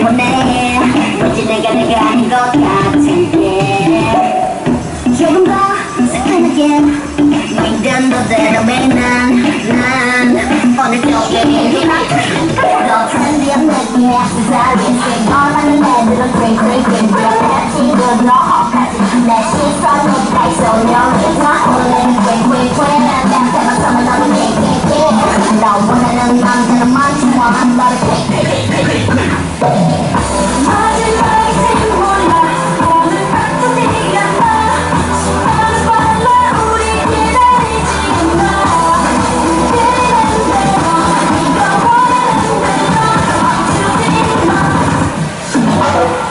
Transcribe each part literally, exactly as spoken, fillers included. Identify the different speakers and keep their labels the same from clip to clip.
Speaker 1: 원해 왠지 내가 내가 아닌 것 같은데 조금 더 새까맣게 너희는 너대로 왜난난 오늘도 게임이 더 trendy한 내게 세상에 얼마나 애들은 drink drink drink drink 친구들 혹하지 내 시선이 다 소용이 나 오늘은 drink drink drink 냄새만 섬을 너무 kick kick kick 너 원하는 남자는 많지만 너를 kick kick kick kick 마지막인지 몰라 오늘 밤도 네가 나 어느 밤에 우리 기다리지 마 그런 대로 네가 원하는 대로 주지 마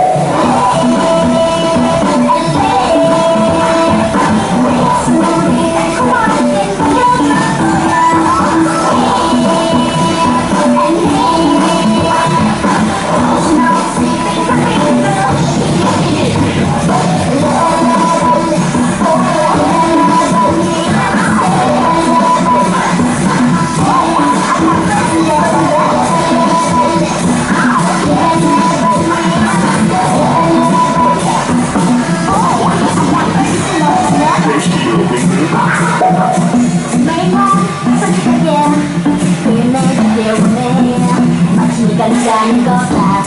Speaker 1: 간단한 것 같아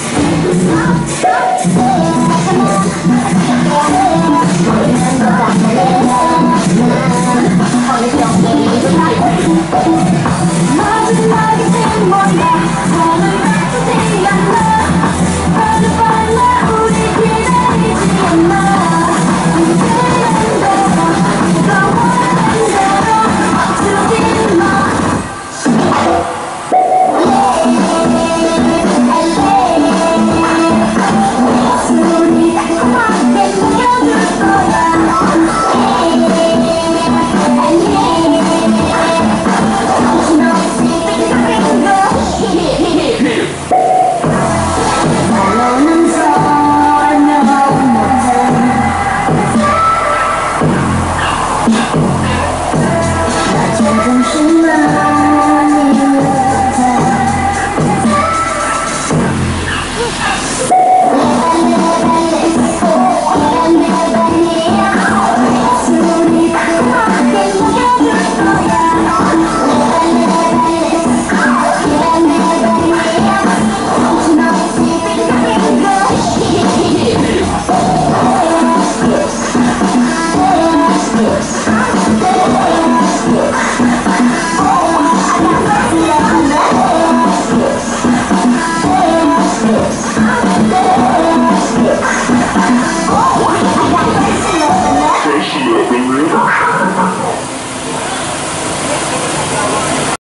Speaker 1: 모르는 것 같네 난 어느 정도이든 마지막인지 몰라 오늘 밤도 네가 나 어느 밤에 우리 기다리지 않아 그런 대로 네가 원하는 대로 주지 마 나 점점 신나